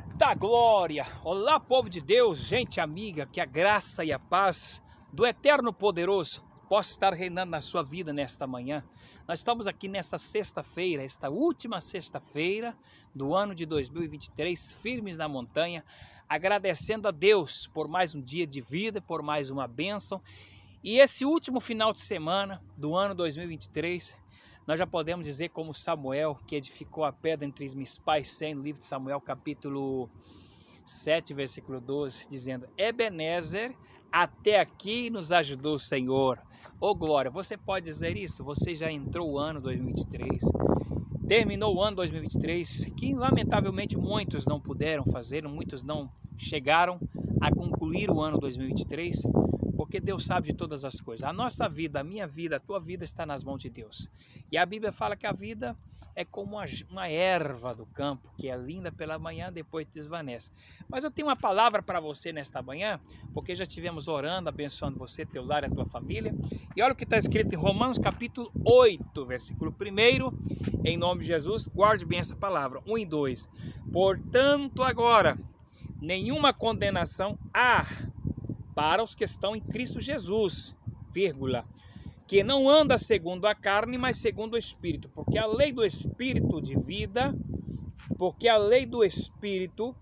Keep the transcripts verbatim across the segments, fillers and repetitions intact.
Eita glória! Olá, povo de Deus, gente amiga, que a graça e a paz do Eterno Poderoso possa estar reinando na sua vida nesta manhã. Nós estamos aqui nesta sexta-feira, esta última sexta-feira do ano de dois mil e vinte e três, firmes na montanha, agradecendo a Deus por mais um dia de vida, por mais uma bênção. E esse último final de semana do ano dois mil e vinte e três, nós já podemos dizer como Samuel, que edificou a pedra entre os mispais, no livro de Samuel, capítulo sete, versículo doze, dizendo: Ebenezer, até aqui nos ajudou o Senhor. Ô glória, você pode dizer isso? Você já entrou o ano dois mil e vinte e três, terminou o ano dois mil e vinte e três, que lamentavelmente muitos não puderam fazer, muitos não chegaram a concluir o ano dois mil e vinte e três, porque Deus sabe de todas as coisas. A nossa vida, a minha vida, a tua vida está nas mãos de Deus. E a Bíblia fala que a vida é como uma, uma erva do campo, que é linda pela manhã, depois desvanece. Mas eu tenho uma palavra para você nesta manhã, porque já estivemos orando, abençoando você, teu lar e a tua família. E olha o que está escrito em Romanos capítulo oito, versículo um, em nome de Jesus, guarde bem essa palavra, um e dois. Portanto, agora, nenhuma condenação há para os que estão em Cristo Jesus, vírgula, que não anda segundo a carne, mas segundo o Espírito, porque a lei do Espírito de vida, porque a lei do Espírito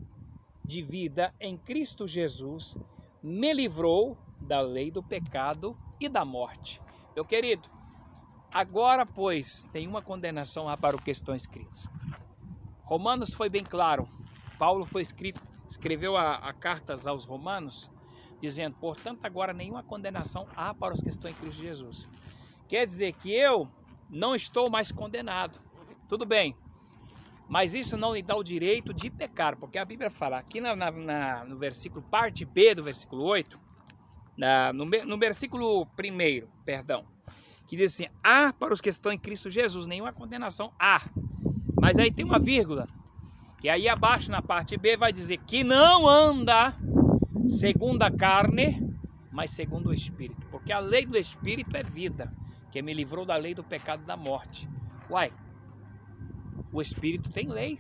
de vida em Cristo Jesus me livrou da lei do pecado e da morte. Meu querido, agora, pois, nenhuma condenação há para os que estão escritos. Romanos foi bem claro, Paulo foi escrito, escreveu a, a cartas aos Romanos, dizendo, portanto, agora nenhuma condenação há para os que estão em Cristo Jesus. Quer dizer que eu não estou mais condenado. Tudo bem, mas isso não lhe dá o direito de pecar, porque a Bíblia fala, aqui na, na, na, no versículo, parte B do versículo oito, na, no, no versículo primeiro, perdão, que diz assim, há para os que estão em Cristo Jesus, nenhuma condenação há. Mas aí tem uma vírgula, que aí abaixo na parte B vai dizer que não anda segundo a carne, mas segundo o Espírito. Porque a lei do Espírito é vida, que me livrou da lei do pecado e da morte. Uai, o Espírito tem lei,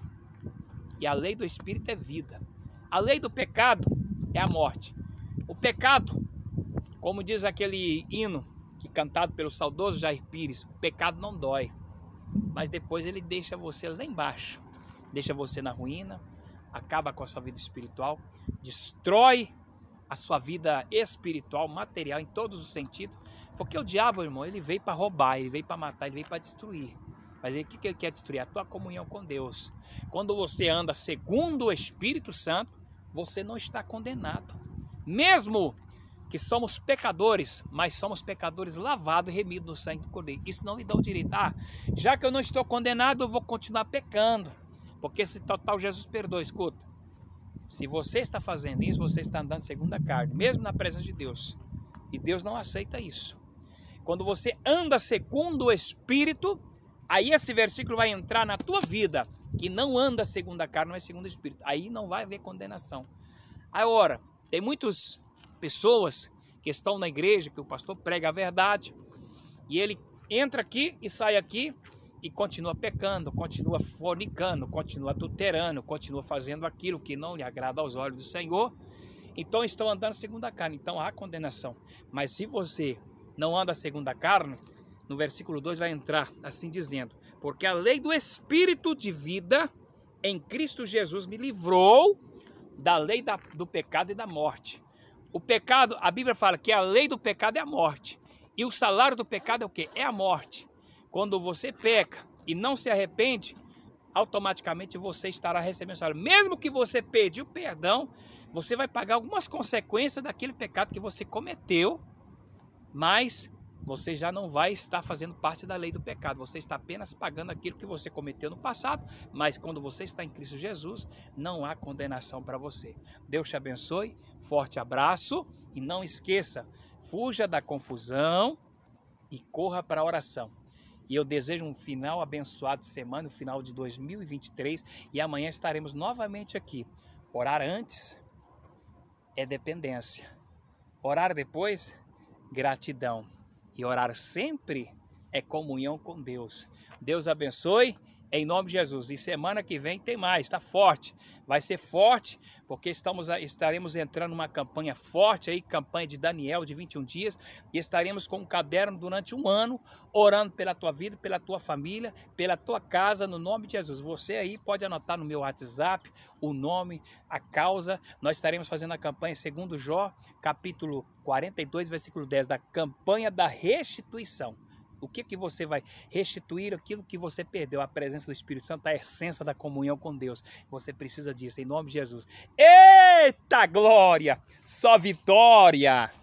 e a lei do Espírito é vida. A lei do pecado é a morte. O pecado, como diz aquele hino, que cantado pelo saudoso Jair Pires, o pecado não dói, mas depois ele deixa você lá embaixo, deixa você na ruína, acaba com a sua vida espiritual, destrói a sua vida espiritual, material, em todos os sentidos, porque o diabo, irmão, ele veio para roubar, ele veio para matar, ele veio para destruir. Mas o que ele quer destruir? A tua comunhão com Deus. Quando você anda segundo o Espírito Santo, você não está condenado. Mesmo que somos pecadores, mas somos pecadores lavados e remidos no sangue do Cordeiro. Isso não lhe dá o direito. Ah, já que eu não estou condenado, eu vou continuar pecando. Porque esse total Jesus perdoa, escuta. Se você está fazendo isso, você está andando segundo a carne, mesmo na presença de Deus. E Deus não aceita isso. Quando você anda segundo o Espírito, aí esse versículo vai entrar na tua vida, que não anda segundo a carne, mas segundo o Espírito. Aí não vai haver condenação. Agora, tem muitas pessoas que estão na igreja, que o pastor prega a verdade, e ele entra aqui e sai aqui, e continua pecando, continua fornicando, continua adulterando, continua fazendo aquilo que não lhe agrada aos olhos do Senhor. Então estão andando segundo a carne, então há condenação. Mas se você não anda segundo a carne, no versículo dois vai entrar assim dizendo, porque a lei do Espírito de vida em Cristo Jesus me livrou da lei da, do pecado e da morte. O pecado, a Bíblia fala que a lei do pecado é a morte, e o salário do pecado é o quê? É a morte. Quando você peca e não se arrepende, automaticamente você estará recebendo salário. Mesmo que você pediu perdão, você vai pagar algumas consequências daquele pecado que você cometeu, mas você já não vai estar fazendo parte da lei do pecado. Você está apenas pagando aquilo que você cometeu no passado, mas quando você está em Cristo Jesus, não há condenação para você. Deus te abençoe, forte abraço e não esqueça, fuja da confusão e corra para a oração. E eu desejo um final abençoado de semana, um final de dois mil e vinte e três. E amanhã estaremos novamente aqui. Orar antes é dependência. Orar depois, gratidão. E orar sempre é comunhão com Deus. Deus abençoe. em nome de Jesus. E semana que vem tem mais, está forte. Vai ser forte, porque estamos, estaremos entrando numa campanha forte aí, campanha de Daniel de vinte e um dias, e estaremos com um caderno durante um ano, orando pela tua vida, pela tua família, pela tua casa, no nome de Jesus. Você aí pode anotar no meu WhatsApp o nome, a causa. Nós estaremos fazendo a campanha segundo Jó, capítulo quarenta e dois, versículo dez, da campanha da restituição. O que que você vai restituir? Aquilo que você perdeu, a presença do Espírito Santo, a essência da comunhão com Deus. Você precisa disso, em nome de Jesus. Eita glória! Só vitória!